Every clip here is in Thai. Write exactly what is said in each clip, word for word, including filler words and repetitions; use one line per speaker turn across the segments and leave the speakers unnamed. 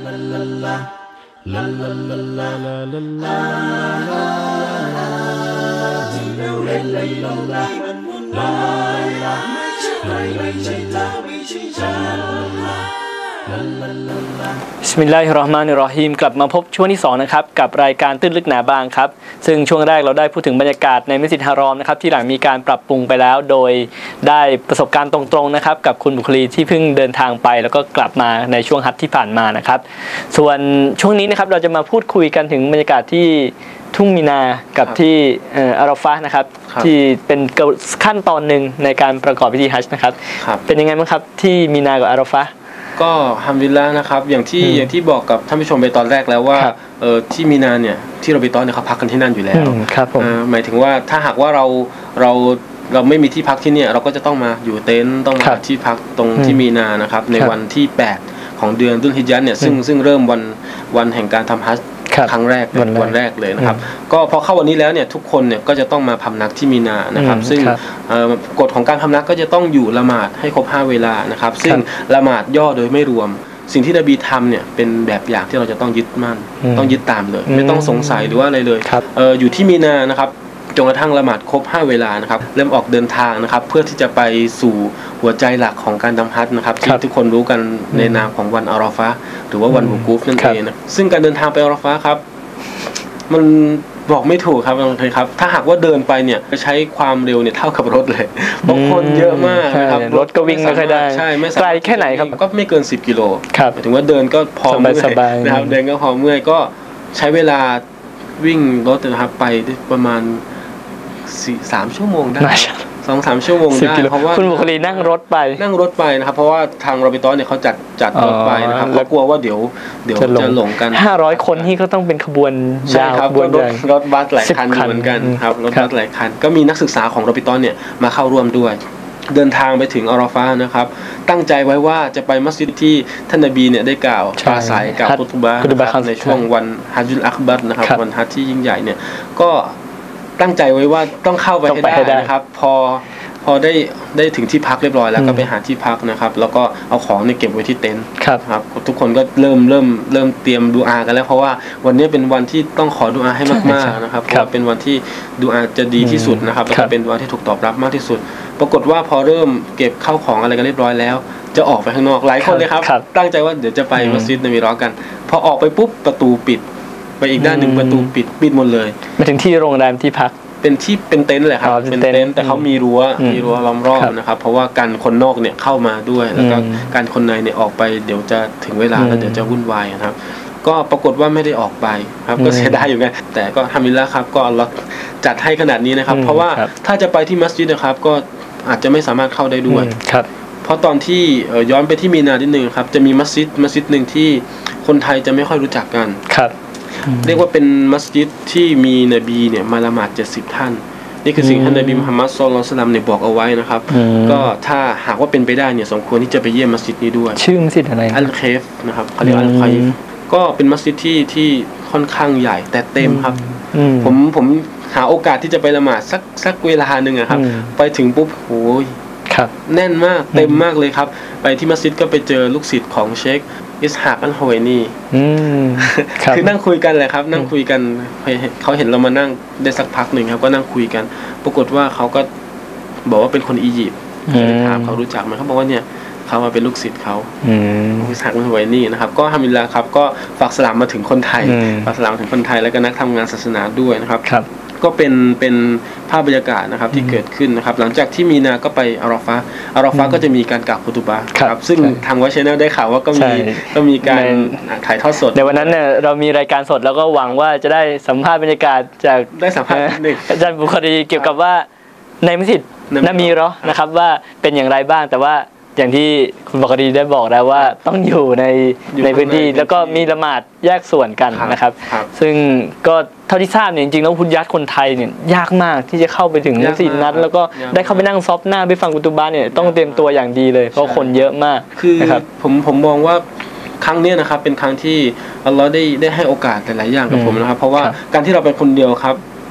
บิสมิลลาฮิรเราะห์มานิรเราะฮีมกลับมาพบช่วงที่สองนะครับกับรายการตื้นลึกหนาบางครับซึ่งช่วงแรกเราได้พูดถึงบรรยากาศในมัสยิดฮารอมนะครับที่หลังมีการปรับปรุงไปแล้วโดยได้ประสบการณ์ตรงๆนะครับกับคุณบุคลีที่เพิ่งเดินทางไปแล้วก็กลับมาในช่วงฮัจญ์ที่ผ่านมานะครับส่วนช่วงนี้นะครับเราจะมาพูดคุยกันถึงบรรยากาศที่ทุ่งมีนากับที่อาราฟะห์นะครับที่เป็นขั้นตอนหนึ่งในการประกอบพิธีฮัจญ์นะครับเป็นยังไงบ้างครับที่มีนากับอาราฟะห์
ก็ฮัมดุลิลละห์นะครับอย่างที่อย่างที่บอกกับท่านผู้ชมไปตอนแรกแล้วว่าเออที่มีนาเนี่ยที่เราไปตอนเนี่ยเขาพักกันที่นั่นอยู่แล้วหมายถึงว่าถ้าหากว่าเราเราเราไม่มีที่พักที่เนี่ยเราก็จะต้องมาอยู่เต็นท์ต้องมาที่พักตรงที่มีนานะครับในวันที่แปดของเดือนดุลฮิจญะห์เนี่ยซึ่งซึ่งเริ่มวันวันแห่งการทำฮัจญ์ครั้งแรกวันแรกเลยนะครับก็พอเข้าวันนี้แล้วเนี่ยทุกคนเนี่ยก็จะต้องมาพำนักที่มีนานะครับซึ่งกฎของการพำนักก็จะต้องอยู่ละหมาดให้ครบห้าเวลานะครับซึ่งละหมาดย่อโดยไม่รวมสิ่งที่นบีทำเนี่ยเป็นแบบอย่างที่เราจะต้องยึดมั่นต้องยึดตามเลยไม่ต้องสงสัยหรือว่าอะไรเลยอยู่ที่มีนานะครับจนกระทั่งละหมาดครบห้าเวลานะครับเริ่มออกเดินทางนะครับเพื่อที่จะไปสู่หัวใจหลักของการทำฮัจญ์นะครับที่ทุกคนรู้กันในนามของวันอาราฟะห์หรือว่าวันวุกูฟนั่นเองนะซึ่งการเดินทางไปอาราฟะห์ครับมันบอกไม่ถูกครับบางทีครับถ้าหากว่าเดินไปเนี่ยจะใช้ความเร็วเนี่ยเท่ากับรถเลยบางคนเยอะมากนะครับ
รถก็วิ่งไม่ค่อยได้
ใช่ไม่
ไกลแค่ไหนครับ
ก็ไม่เกินสิบกิโลหมายถึงว่าเดินก็พอเมื่อยนะครับเดินก็พอเมื่อยก็ใช้เวลาวิ่งรถนะครับไปประมาณสี่สามชั่วโมงได้สองสามชั่วโมงได้เพราะว่า
คุณบุคลีนั่งรถไป
นั่งรถไปนะครับเพราะว่าทางรบิตอเนี่ยเขาจัดจัดรถไปนะครับแล้วกลัวว่าเดี๋ยวเดี๋ยวจะหลงกัน
ห้าร้อยคนที่ก็ต้องเป็นขบวนยาวขบวน
รถรถบัสหลายคันเหมือนกันครับรถบัสหลายคันก็มีนักศึกษาของรบิตอเนี่ยมาเข้าร่วมด้วยเดินทางไปถึงอาราฟะห์นะครับตั้งใจไว้ว่าจะไปมัสยิดที่ท่านนบีเนี่ยได้กล่าวปราศัยกล่าวคุตุบะห์ในช่วงวันฮัจญุลอักบัรนะครับวันฮัจญ์ที่ยิ่งใหญ่เนี่ยก็ตั้งใจไว้ว่าต้องเข้าไปให้ได้นะครับพอพอได้ได้ถึงที่พักเรียบร้อยแล้วก็ไปหาที่พักนะครับแล้วก็เอาของเนี่ยเก็บไว้ที่เต็นท์ครับทุกคนก็เริ่มเริ่มเริ่มเตรียมดูอากันแล้วเพราะว่าวันนี้เป็นวันที่ต้องขอดูอาให้มากๆนะครับเพราะเป็นวันที่ดูอาจะดีที่สุดนะครับแล้วก็เป็นวันที่ถูกตอบรับมากที่สุดปรากฏว่าพอเริ่มเก็บข้าวของอะไรกันเรียบร้อยแล้วจะออกไปข้างนอกหลายคนเลยครับตั้งใจว่าเดี๋ยวจะไปมัสยิดนบีรอกันพอออกไปปุ๊บประตูปิดไปอีกด้านหนึ่งประตูปิดปิดหมดเลย
มาถึงที่โรงแรมที่พัก
เป็นที่เป็นเต็นท์แหละครับเป็นเต็นท์แต่เขามีรั้วมีรั้วล้อมรอบนะครับเพราะว่าการคนนอกเนี่ยเข้ามาด้วยแล้วก็การคนในเนี่ยออกไปเดี๋ยวจะถึงเวลาแล้วเดี๋ยวจะวุ่นวายนะครับก็ปรากฏว่าไม่ได้ออกไปครับก็เสียดายอยู่ไงแต่ก็ทำมิลละครับก็อัลเลาะห์จัดให้ขนาดนี้นะครับเพราะว่าถ้าจะไปที่มัสยิดนะครับก็อาจจะไม่สามารถเข้าได้ด้วยเพราะตอนที่ย้อนไปที่มีนานิดนึงครับจะมีมัสยิดมัสยิดหนึ่งที่คนไทยจะไม่ค่อยรู้จักกันเรียกว่าเป็นมัสยิดที่มีนบีเนี่ยมาละหมาดเจ็ดสิบท่านนี่คือสิ่งที่นบีมุฮัมมัดศ็อลลัลลอฮุอะลัยฮิวะซัลลัมเนี่ยบอกเอาไว้นะครับก็ถ้าหากว่าเป็นไปได้เนี่ยสมควรที่จะไปเยี่ยมมัสยิดนี้ด้วย
ชื่อมัสยิดอะไร
อัลเคฟนะครับเขาเรียกอัลเคฟก็เป็นมัสยิดที่ที่ค่อนข้างใหญ่แต่เต็มครับผมผมหาโอกาสที่จะไปละหมาดสักสักเวลาหนึ่งครับไปถึงปุ๊บโอ้ยแน่นมากเต็มมากเลยครับไปที่มัสยิดก็ไปเจอลูกศิษย์ของเชคอิสฮากอัลฮุวัยนีคือนั่งคุยกันแหละครับนั่งคุยกันเขาเห็นเรามานั่งได้สักพักหนึ่งครับก็นั่งคุยกันปรากฏว่าเขาก็บอกว่าเป็นคนอียิปต์ถามเขารู้จักไหมเขาบอกว่าเนี่ยเขามาเป็นลูกศิษย์เขาอิสฮากอัลฮุวัยนีนะครับก็ฮัมดุลิลละห์ครับก็ฝากสลามมาถึงคนไทยฝากสลามถึงคนไทยแล้วก็นักทำงานศาสนาด้วยนะครับก็เป็นเป็นภาพบรรยากาศนะครับที่เกิดขึ้นนะครับหลังจากที่มีนาก็ไปอาราฟะห์อาราฟะห์ก็จะมีการกล่าวคุตุบะห์ครับซึ่งทางวะชแนลได้ข่าวว่าก็มีก็มีการถ่ายทอดสด
ในวันนั้นเนี่ยเรามีรายการสดแล้วก็หวังว่าจะได้สัมภาษณ์บรรยากาศจาก
ได้สัมภาษณ์หนึ่ง
อาจารย์บุคลีเกี่ยวกับว่าในมัสยิดนบีเราะห์นะครับว่าเป็นอย่างไรบ้างแต่ว่าอย่างที่คุณบุคลีได้บอกแล้วว่าต้องอยู่ในในพื้นที่แล้วก็มีละหมาดแยกส่วนกันนะครับซึ่งก็เท่าที่ทราบเนี่ยจริงๆแล้วพุทธญาติคนไทยเนี่ยยากมากที่จะเข้าไปถึงมัสยิดนั้นแล้วก็ได้เข้าไปนั่งซอฟหน้าไปฟังกุตุบะห์เนี่ยต้องเตรียมตัวอย่างดีเลยเพราะคนเยอะมาก
คือผมผมมองว่าครั้งนี้นะครับเป็นครั้งที่อัลเลาะห์ได้ได้ให้โอกาสหลายๆอย่างกับผมนะครับเพราะว่าการที่เราเป็นคนเดียวครับ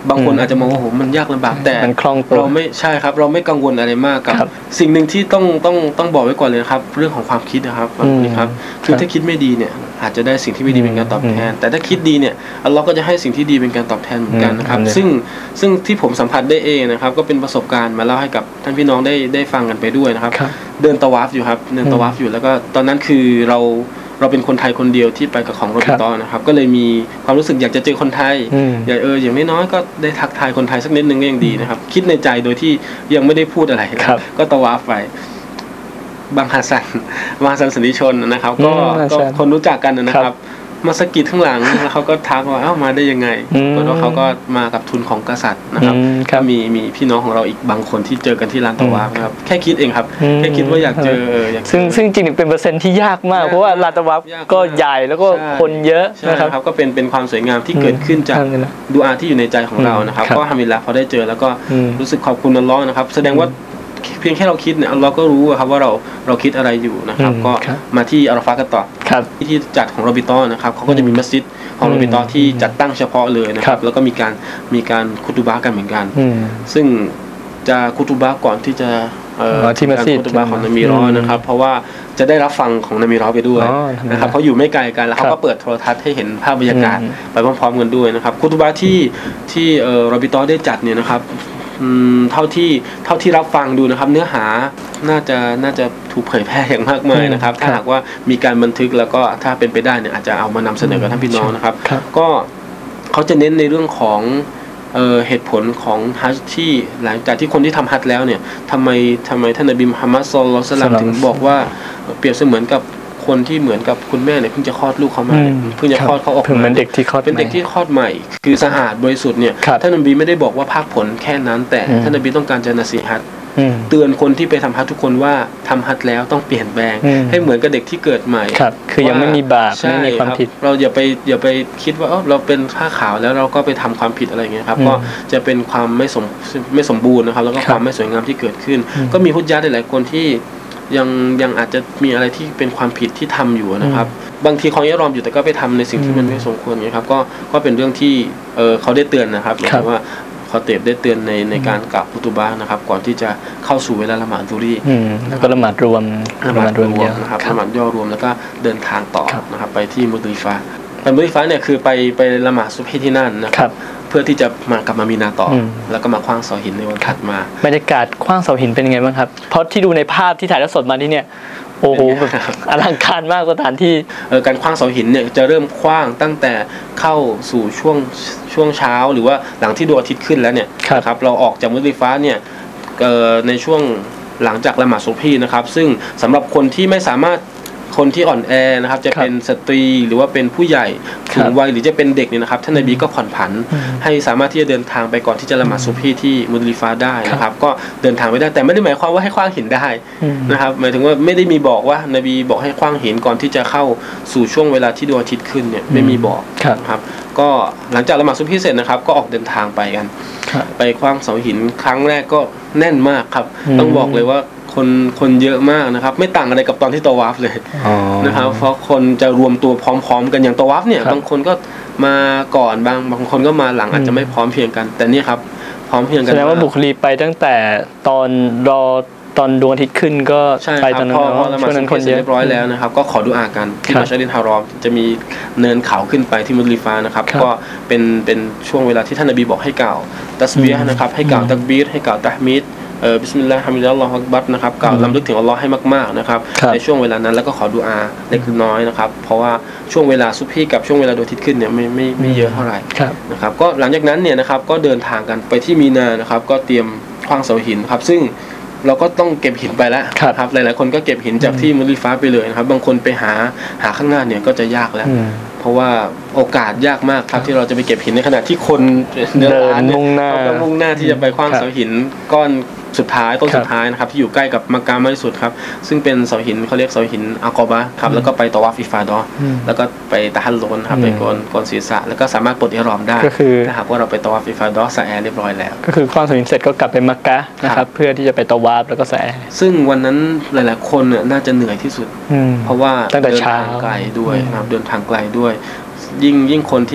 บางคนอาจจะมองว่าโอ้โหมันยากลำบากแต่
มันคล่องตัว
เราไม่ใช่ครับเราไม่กังวลอะไรมากกับสิ่งหนึ่งที่ต้องต้องต้องบอกไว้ก่อนเลยนะครับเรื่องของความคิดนะครับนี่ครับคือถ้าคิดไม่ดีเนี่ยอาจจะได้สิ่งที่ไม่ดีเป็นการตอบแทนแต่ถ้าคิดดีเนี่ยอัลเลาะห์ก็จะให้สิ่งที่ดีเป็นการตอบแทนเหมือนกันนะครับซึ่งซึ่งที่ผมสัมผัสได้เองนะครับก็เป็นประสบการณ์มาเล่าให้กับท่านพี่น้องได้ได้ฟังกันไปด้วยนะครับเดินตะวาฟอยู่ครับเดินตะวาฟอยู่แล้วก็ตอนนั้นคือเราเราเป็นคนไทยคนเดียวที่ไปกับของโรบิตอนะครับก็เลยมีความรู้สึกอยากจะเจอคนไทยอยากเอออย่างน้อยๆก็ได้ทักทายคนไทยสักนิดนึงก็ยังดีนะครับคิดในใจโดยที่ยังไม่ได้พูดอะไรก็ตะวาฟไปบางฮัสซันบางฮัสซันสันติชนนะครับก็คนรู้จักกันนะครับมาสกิดข้างหลังแล้วเขาก็ทักว่าเอ้ามาได้ยังไงเพราะว่าเขาก็มากับทุนของกษัตริย์นะครับก็มีมีพี่น้องของเราอีกบางคนที่เจอกันที่ลานตะวาฟนะครับแค่คิดเองครับแค่คิดว่าอยากเจอ
ซึ่งซึ่งจริงๆเป็นเปอร์เซ็นต์ที่ยากมากเพราะว่าลานตะวาฟก็ใหญ่แล้วก็คนเยอะนะครับ
ก็เป็นเป็นความสวยงามที่เกิดขึ้นจากดูอาที่อยู่ในใจของเรานะครับก็ฮามิดละพอได้เจอแล้วก็รู้สึกขอบคุณอัลเลาะห์นะครับแสดงว่าเพียงแค่เราคิดเนี่ยเราก็รู้ครับว่าเราเราคิดอะไรอยู่นะครับก็มาที่อาราฟากันต่อที่จัดของโรบิตอนะครับเขาก็จะมีมัสยิดของโรบิตอที่จัดตั้งเฉพาะเลยนะครับแล้วก็มีการมีการคุตุบะกันเหมือนกันซึ่งจะคุตุบะก่อนที่จะ
ที่มัสยิด
คุตุบะของนบีรอนะครับเพราะว่าจะได้รับฟังของนบีรอไปด้วยนะครับเขาอยู่ไม่ไกลกันแล้วเขาก็เปิดโทรทัศน์ให้เห็นภาพบรรยากาศไปพร้อมๆกันด้วยนะครับคุตุบะที่ที่โรบิตอได้จัดเนี่ยนะครับเท่าที่เท่าที่รับฟังดูนะครับเนื้อหาน่าจะน่าจะถูกเผยแพร่อย่างมากมายนะครับถ้าหากว่ามีการบันทึกแล้วก็ถ้าเป็นไปได้เนี่ยอาจจะเอามานำเสนอกับท่านพี่น้องนะครับก็เขาจะเน้นในเรื่องของเอ่อเหตุผลของฮัจญ์ที่หลังจากที่คนที่ทำฮัจญ์แล้วเนี่ยทำไมทำไมท่านนบีมุฮัมมัดศ็อลลัลลอฮุอะลัยฮิวะซัลลัมถึงบอกว่าเปรียบเสมือนกับคนที่เหมือนกับคุณแม่เนี่ยเพิ่งจะคลอดลูกเขามาเพิ่งจะคลอดเขาออกมา
เป็นเด็กที่คลอด
เป็นเด็กที่คลอดใหม่คือสะอาดบริสุทธิ์เนี่ยท่านนบีไม่ได้บอกว่าภาคผลแค่นั้นแต่ท่านนบีต้องการจะนะซีฮัตเตือนคนที่ไปทำฮัจญ์ทุกคนว่าทำฮัจญ์แล้วต้องเปลี่ยนแปลงให้เหมือนกับเด็กที่เกิดใหม่
คือยังไม่มีบาปไม่มีความผิด
เราอย่าไปอย่าไปคิดว่าเราเป็นผ้าขาวแล้วเราก็ไปทำความผิดอะไรอย่างเงี้ยครับก็จะเป็นความไม่สมไม่สมบูรณ์นะครับแล้วก็ความไม่สวยงามที่เกิดขึ้นก็มีฮุจญะห์หลายๆคนที่ยังยังอาจจะมีอะไรที่เป็นความผิดที่ทำอยู่นะครับบางทีเขายังรอมอยู่แต่ก็ไปทำในสิ่งที่มันไม่สมควรนะครับก็ก็เป็นเรื่องที่เออเขาได้เตือนนะครับหมายถึงว่าเขาเตบได้เตือนในในการกล่าวคุตุบะห์นะครับก่อนที่จะเข้าสู่เวลาละหมาดซุรี
แล้วก็ละหมาดรวม
ละหมาดรวมนะครับละหมาดย่อรวมแล้วก็เดินทางต่อนะครับไปที่มุซดะลิฟะห์ไปมุซดะลิฟะห์เนี่ยคือไปไปละหมาดซุบฮีที่นั่นนะครับเพื่อที่จะมากลับมามีนาต่อแล้วก็มาขว้างเสาหินในวันถัดมา
บรรยากาศขว้างเสาหินเป็นยังไงบ้างครับเพราะที่ดูในภาพที่ถ่ายทอดสดมาที่เนี่ยโอ้โหแบบอลังการมากสถานที่
เออการขว้างเสาหินเนี่ยจะเริ่มขว้างตั้งแต่เข้าสู่ช่วงช่วงเช้าหรือว่าหลังที่ดวงอาทิตย์ขึ้นแล้วเนี่ยนะครับเราออกจากมุซดะลิฟะห์เนี่ยเอ่อในช่วงหลังจากละหมาดซุบฮีนะครับซึ่งสำหรับคนที่ไม่สามารถคนที่อ่อนแอนะครับจะเป็นสตรีหรือว่าเป็นผู้ใหญ่ถึงวัยหรือจะเป็นเด็กเนี่ยนะครับท่านนบีก็ผ่อนผันให้สามารถที่จะเดินทางไปก่อนที่จะละหมาดซุบฮีที่มุซดะลิฟะห์ได้นะครับก็เดินทางไปได้แต่ไม่ได้หมายความว่าให้ขว้างหินได้นะครับหมายถึงว่าไม่ได้มีบอกว่านบีบอกให้ขว้างหินก่อนที่จะเข้าสู่ช่วงเวลาที่ดวงอาทิตย์ขึ้นเนี่ยไม่มีบอกนะครับก็หลังจากละหมาดซุบฮีเสร็จนะครับก็ออกเดินทางไปกันไปขว้างเสาหินครั้งแรกก็แน่นมากครับต้องบอกเลยว่าคนคนเยอะมากนะครับไม่ต่างอะไรกับตอนที่ตะวาฟเลยนะครับเพราะคนจะรวมตัวพร้อมๆกันอย่างตะวาฟเนี่ยบางคนก็มาก่อนบางบางคนก็มาหลังอาจจะไม่พร้อมเพียงกันแต่นี่ครับพร้อมเพียงกัน
แสดงว่าบุคลีไปตั้งแต่ตอนรอตอนดวงอาทิตย์ขึ้นก็ไปตอนนั้น
ช่วงนั้นคนเยอะเรียบร้อยแล้วนะครับก็ขอดุอากันที่มัสยิดฮารอมจะมีเนินเขาขึ้นไปที่มุซดะลิฟะห์นะครับก็เป็นเป็นช่วงเวลาที่ท่านนบีบอกให้กล่าวตัสบีฮ์นะครับให้กล่าวตักบีรให้กล่าวตะห์มีดเออบิสมิลลาฮิรเราะห์มานิรเราะฮีมอัลลอฮุอักบัรนะครับกล่าวรำลึกถึงอัลเลาะห์ให้มากๆนะครับในช่วงเวลานั้นแล้วก็ขอดุอาเล็กน้อยนะครับเพราะว่าช่วงเวลาซุบฮีกับช่วงเวลาดวงอาทิตย์ขึ้นเนี่ยไม่ไม่ไม่เยอะเท่าไหร่นะครับก็หลังจากนั้นเนี่ยนะครับก็เดินทางกันไปที่มีนานะครับก็เตรียมขว้างเสาหินครับซึ่งเราก็ต้องเก็บหินไปแล้วครับหลายๆคนก็เก็บหินจากที่มุซดะลิฟะห์ไปเลยนะครับบางคนไปหาหาข้างหน้าเนี่ยก็จะยากแล้วเพราะว่าโอกาสยากมากครับที่เราจะไปเก็บหินในขณะที่คน
เดินมุ่งหน้า
มุ่งหน้าที่จะไปขว้างเสาหินก้อนสุดท้ายต้นสุดท้ายนะครับที่อยู่ใกล้กับมักกะฮ์มากที่สุดครับซึ่งเป็นเสาหินเขาเรียกเสาหินอักอบะห์ครับแล้วก็ไปตะวาฟอิฟาดะห์แล้วก็ไปตะฮัลลุลครับไปโกนโกนศีรษะแล้วก็สามารถปลดอิหรอมได้ถ้าหากว่าเราไปตะวาฟอิฟาดะห์ซะแอเรียบร้อยแล้ว
ก็คือขว้างเสาหินเสร็จก็กลับไปมักกะฮ์นะครับเพื่อที่จะไปตะวาฟแล้วก็ซะแอ
ซึ่งวันนั้นหลายๆคนน่าจะเหนื่อยที่สุดเพราะว่า
เดิน
ทางไกลด้วยนะครับเดินทางไกลด้วยยิ่งยิ่งคนที่แบบ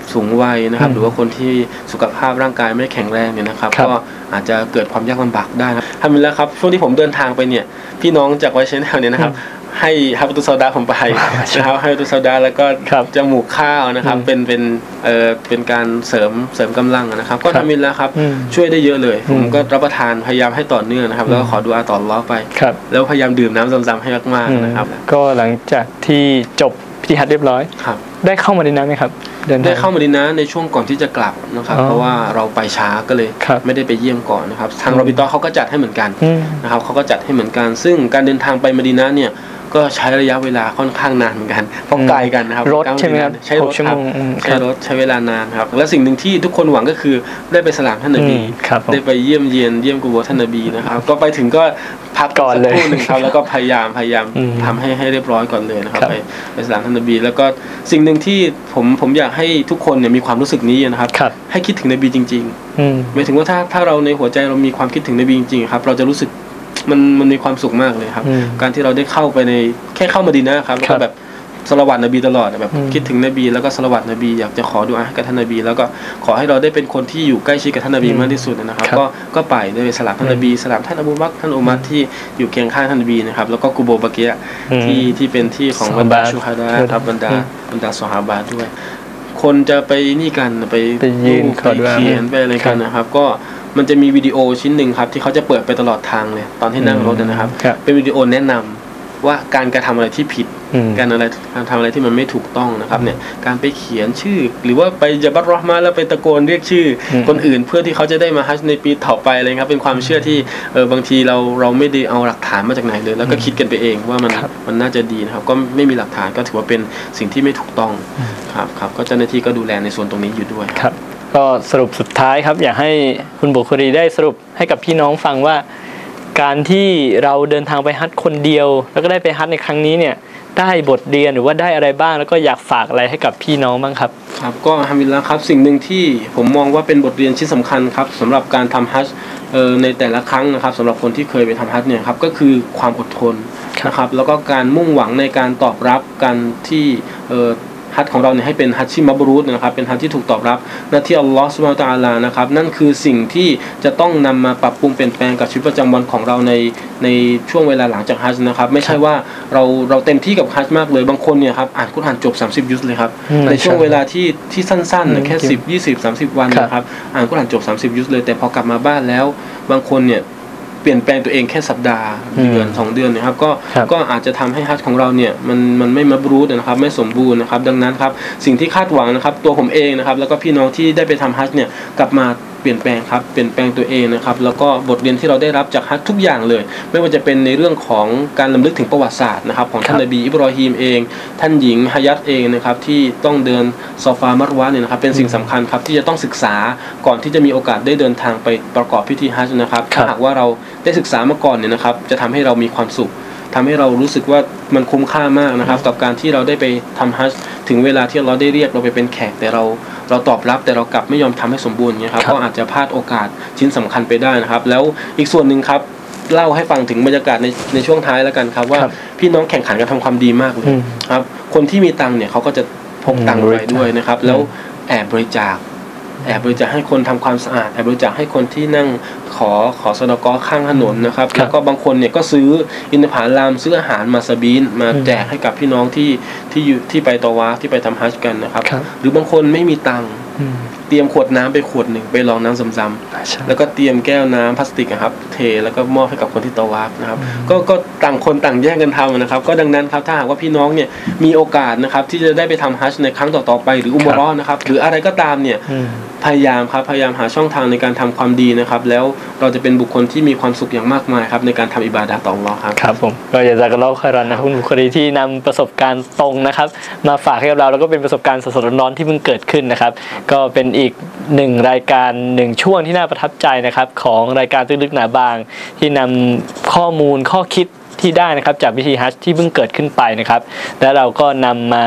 สูงวัยนะครับหรือว่าคนที่สุขภาพร่างกายไม่แข็งแรงเนี่ยนะครับก็อาจจะเกิดความยากลำบากได้ครับทำไปแล้วครับช่วงที่ผมเดินทางไปเนี่ยพี่น้องจากไวชแนลเนี่ยนะครับให้ฮับตุซาดาผมไปนะครับให้ฮับตุซาดาแล้วก็จมูกข้าวนะครับเป็นเป็นเอ่อเป็นการเสริมเสริมกำลังนะครับก็ทำไปแล้วครับช่วยได้เยอะเลยผมก็รับประทานพยายามให้ต่อเนื่องนะครับแล้วก็ขอดุอาต่ออัลเลาะห์ไปแล้วพยายามดื่มน้ำซำๆให้มากๆนะครับ
ก็หลังจากที่จบพิธีฮัจญ์เรียบร้อยได้เข้ามาดินะไหมครับ
ได้เข้ามาดินะในช่วงก่อนที่จะกลับนะครับเพราะว่าเราไปช้าก็เลยไม่ได้ไปเยี่ยมก่อนนะครับทางรอบิตอเขาก็จัดให้เหมือนกันนะครับเขาก็จัดให้เหมือนกันซึ่งการเดินทางไปมะดีนะห์เนี่ยก็ใช้ระยะเวลาค่อนข้างนานเหมือนกันเพราะไกลกันนะครับ
รถใช่ไหมครับ
ใช้รถครับใช้รถใช้เวลานานครับและสิ่งหนึ่งที่ทุกคนหวังก็คือได้ไปสลามท่านนบีได้ไปเยี่ยมเยียนเยี่ยมกุโบร์ท่านนบีนะครับก็ไปถึงก็พัก
ก่อนเลย
นึงครับแล้วก็พยายามพยายามทำให้ให้เรียบร้อยก่อนเลยนะครับไปไปสลามท่านนบีแล้วก็สิ่งหนึ่งที่ผมผมอยากให้ทุกคนเนี่ยมีความรู้สึกนี้นะครับให้คิดถึงนบีจริงๆหมายถึงว่าถ้าถ้าเราในหัวใจเรามีความคิดถึงนบีจริงๆครับเราจะรู้สึกมันมันมีความสุขมากเลยครับการที่เราได้เข้าไปในแค่เข้ามาดีนะครับแล้วก็แบบสละวัตนบีตลอดแบบคิดถึงนบีแล้วก็สละวัตนบีอยากจะขอดุอาให้กับท่านนบีแล้วก็ขอให้เราได้เป็นคนที่อยู่ใกล้ชิดกับท่านนบีมากที่สุดนะครับก็ก็ไปได้สลามท่านนบีสลามท่านอบูบักรท่านอุมัรที่อยู่เคียงข้างท่านนบีนะครับแล้วก็กุโบร์บะเกียะที่ที่เป็นที่ของบรรดาชูฮาดะห์ครับบรรดาบรรดาซอฮาบะห์ด้วยคนจะไปนี่กันไป
ยืน
ไปเขียนไปอะไรกันนะครับก็มันจะมีวิดีโอชิ้นหนึ่งครับที่เขาจะเปิดไปตลอดทางเลยตอนที่นั่งรถนะครับเป็นวิดีโอแนะนำว่าการกระทำอะไรที่ผิดการอะไรการทำอะไรที่มันไม่ถูกต้องนะครับเนี่ยการไปเขียนชื่อหรือว่าไปญะบัตเราะห์มาแล้วไปตะโกนเรียกชื่อคนอื่นเพื่อที่เขาจะได้มาฮัจญ์ในปีต่อไปอะไรครับเป็นความเชื่อที่เออบางทีเราเราไม่ได้เอาหลักฐานมาจากไหนเลยแล้วก็คิดกันไปเองว่ามันมันน่าจะดีนะครับก็ไม่มีหลักฐานก็ถือว่าเป็นสิ่งที่ไม่ถูกต้องครับครับก็เจ้าหน้าที่ก็ดูแลในส่วนตรงนี้อยู่ด้วย
ครับก็สรุปสุดท้ายครับอยากให้คุณบุครีได้สรุปให้กับพี่น้องฟังว่าการที่เราเดินทางไปฮัจญ์คนเดียวแล้วก็ได้ไปฮัจญ์ในครั้งนี้เนี่ยได้บทเรียนหรือว่าได้อะไรบ้างแล้วก็อยากฝากอะไรให้กับพี่น้องบ้างครับ
ครับก็อัลฮัมดุลิลละห์ครับสิ่งหนึ่งที่ผมมองว่าเป็นบทเรียนชิ้นสำคัญครับสำหรับการทำฮัจญ์ในแต่ละครั้งนะครับสำหรับคนที่เคยไปทำฮัจญ์เนี่ยครับก็คือความอดทนนะครับแล้วก็การมุ่งหวังในการตอบรับการที่ฮัจญ์ของเราเนี่ยให้เป็นฮัจญ์ที่มับรูรนะครับเป็นฮัจญ์ที่ถูกตอบรับหน้าที่อัลลอฮฺซุบฮานะฮูวะตะอาลานะครับนั่นคือสิ่งที่จะต้องนำมาปรับปรุงเปลี่ยนแปลงกับชีวิตประจำวันของเราในในช่วงเวลาหลังจากฮัจญ์นะครับไม่ใช่ว่าเราเราเต็มที่กับฮัจญ์มากเลยบางคนเนี่ยครับอ่านกุรอานจบสามสิบยุซเลยครับในช่วงเวลาที่ที่สั้นๆแค่สิบ ยี่สิบ สามสิบวันนะครับอ่านกุรอานจบสามสิบยุซเลยแต่พอกลับมาบ้านแล้วบางคนเนี่ยเปลี่ยนแปลงตัวเองแค่สัปดาห์เดือนสองเดือนนะครับก็ก็อาจจะทำให้ฮัจญ์ของเราเนี่ยมันมันไม่มับรูรนะครับไม่สมบูรณ์นะครับดังนั้นครับสิ่งที่คาดหวังนะครับตัวผมเองนะครับแล้วก็พี่น้องที่ได้ไปทำฮัจญ์เนี่ยกลับมาเปลี่ยนแปลงครับเปลี่ยนแปลงตัวเองนะครับแล้วก็บทเรียนที่เราได้รับจากฮัจญ์ทุกอย่างเลยไม่ว่าจะเป็นในเรื่องของการรำลึกถึงประวัติศาสตร์นะครับของท่านนบีอิบรอฮีมเองท่านหญิงฮะยัตเองนะครับที่ต้องเดินซอฟามัรวะเนี่ยนะครับเป็นสิ่งสำคัญครับที่จะต้องศึกษาก่อนที่จะมีโอกาสได้เดินทางไปประกอบพิธีฮัจญ์นะครับถ้าหากว่าเราได้ศึกษามาก่อนเนี่ยนะครับจะทำให้เรามีความสุขทำให้เรารู้สึกว่ามันคุ้มค่ามากนะครับกับการที่เราได้ไปทำฮัจญ์ถึงเวลาที่เราได้เรียกเราไปเป็นแขกแต่เราเราตอบรับแต่เรากลับไม่ยอมทำให้สมบูรณ์เนี่ยครับก็อาจจะพลาดโอกาสชิ้นสำคัญไปได้นะครับแล้วอีกส่วนหนึ่งครับเล่าให้ฟังถึงบรรยากาศในในช่วงท้ายแล้วกันครับว่าพี่น้องแข่งขันกันทำความดีมากเลยครับคนที่มีตังค์เนี่ยเขาก็จะพกตังค์ไปด้วยนะครับแล้วแอบบริจาคแอบบริจาคให้คนทำความสะอาดแอบบริจาคให้คนที่นั่งขอขอซะดะกอฮ์ข้างถนนนะครับแล้วก็บางคนเนี่ยก็ซื้ออินทผลัมซื้ออาหารมาซะบีนมาแจกให้กับพี่น้องที่ที่อยู่ที่ไปตอวาฟที่ไปทำฮัจญ์กันนะครับหรือบางคนไม่มีตังค์เตรียมขวดน้ำไปขวดหนึ่งไปลองน้ำซ้ำๆแล้วก็เตรียมแก้วน้ำพลาสติกครับเทแล้วก็มอบให้กับคนที่ตอวาฟนะครับก็ก็ต่างคนต่างแย่งกันทำนะครับก็ดังนั้นครับถ้าหากว่าพี่น้องเนี่ยมีโอกาสนะครับที่จะได้ไปทำฮัจญ์ในครั้งต่อๆไปหรืออุมเราะห์นะครับหรืออะไรก็ตามเนี่ยพยายามครับพยายามหาช่องทางในการทำความดีนะครับแล้วเราจะเป็นบุคคลที่มีความสุขอย่างมากมายครับในการทำอิบาดะห์ต่ออัลเลาะห์ครับ
ครับผมก็อยากจะกล่าวขอรนะคุณบุครีที่นำประสบการณ์ตรงนะครับมาฝากให้กับเราแล้วก็เป็นประสบการณ์สดๆร้อนๆที่เพิ่งเกิดขึ้นนะครับก็เป็นอีกหนึ่งรายการหนึ่งช่วงที่น่าประทับใจนะครับของรายการตื้นลึกหนาบางที่นำข้อมูลข้อคิดที่ได้นะครับจากพิธีฮัจญ์ที่เพิ่งเกิดขึ้นไปนะครับและเราก็นำมา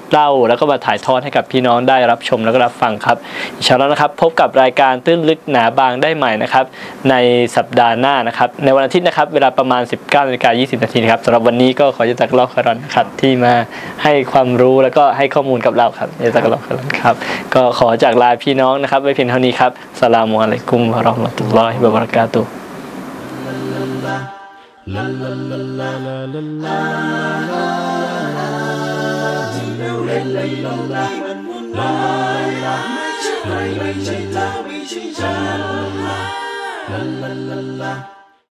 เล่าแล้วก็มาถ่ายทอดให้กับพี่น้องได้รับชมแล้วก็รับฟังครับอินชาอัลลอฮ์นะครับพบกับรายการตื้นลึกหนาบางได้ใหม่นะครับในสัปดาห์หน้านะครับในวันอาทิตย์นะครับเวลาประมาณ สิบเก้านาฬิกายี่สิบนาทีนะครับสำหรับวันนี้ก็ขอจะตักเล่าคารอนครับที่มาให้ความรู้แล้วก็ให้ข้อมูลกับเราครับจะตักเล่าคารอนครับก็ขอจากลาพี่น้องนะครับไว้เพียงเท่านี้ครับอัสสลามุอะลัยกุมวะเราะห์มะตุลลอฮิวะบะเราะกาตุฮ์La la la la la la la la la la